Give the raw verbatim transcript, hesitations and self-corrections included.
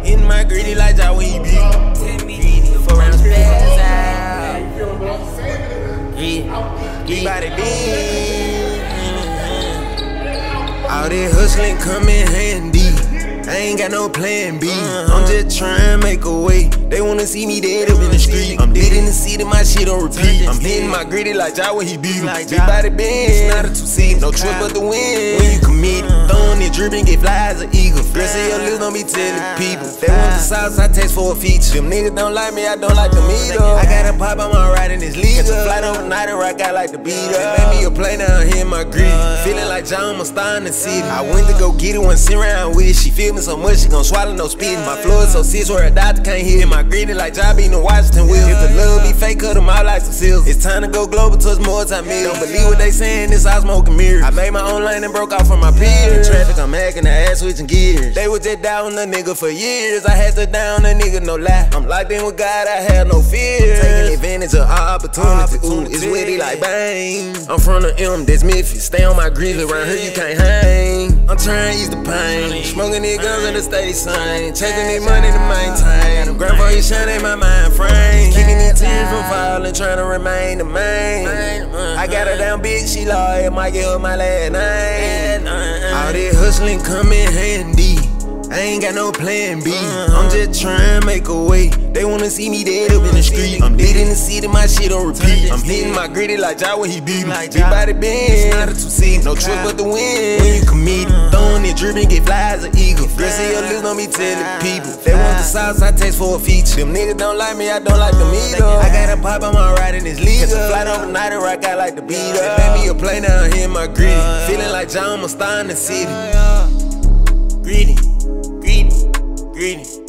In my greedy like Jaw when he beat. Four rounds pass out. Yeah, he body big. All that hustling come in handy. I ain't got no plan B. I'm just trying to make a way. They wanna see me dead up in the street. I'm dead in the city, my shit on repeat. I'm hitting my gritty like Jaw when he beat him. Big body bend, it's not a two-seat. No trust but the wind. When you commit, throwing it, dripping, get fly as an eagle. Rest of your lips don't be telling people. They want the sauce, I taste for a feature. Them niggas don't like me, I don't like them either. I got a pop, I'm alright in this league. Catch a flight overnight and rock out like the beat up. Made me a play down here in my gritty. Feeling like Jaw, I'm a star in the city. I went to go get it, went sit around with it. She feel me so much, she gon' swallow no spit. My flow is so serious where a doctor can't hear. My gritty like Jaw be in the Washington wheel. If the love be fake, cut them out like some seals. It's time to go global, touch more time me. Don't believe what they saying, this I smoking mirrors. I made my own lane and broke off from my peers. In traffic, I'm hacking the ass, switching gears. They was just down a nigga for years. I had to down a nigga, no lie. I'm locked in with God, I have no fear. Taking advantage of our opportunity. Ooh, it's witty like bang. I'm from the M, that's Memphis. Stay on my grizzly, around here you can't hang. I'm trying to ease the pain. Smoking these guns in the steady sign. Chasing these money to maintain. Grandpa, you shine in my mind frame. Keeping these tears from falling, trying to remain the main. I got her down big, she loyal, might give her my last name. All that hustling come in handy. I ain't got no plan B. I'm just trying to make a way. They wanna see me dead up in the street. I'm dead in the city, my shit on repeat. I'm hitting my gritty like Jaw when he beat me. Big body bend, it's not a two-seat. No trust but the wind. When you commit, throwing it, dripping, get fly as an eagle. Rest of your lips don't be telling people. They want the sauce, I taste for a feature. Them niggas don't like me, I don't like them either. I got a pop, I'm alright in this league. Catch a flight overnight and rock out like the beat up. Made me a play down here in my gritty. Feeling like Jaw, I'm a star in the city. Greedy. Greedy, greedy.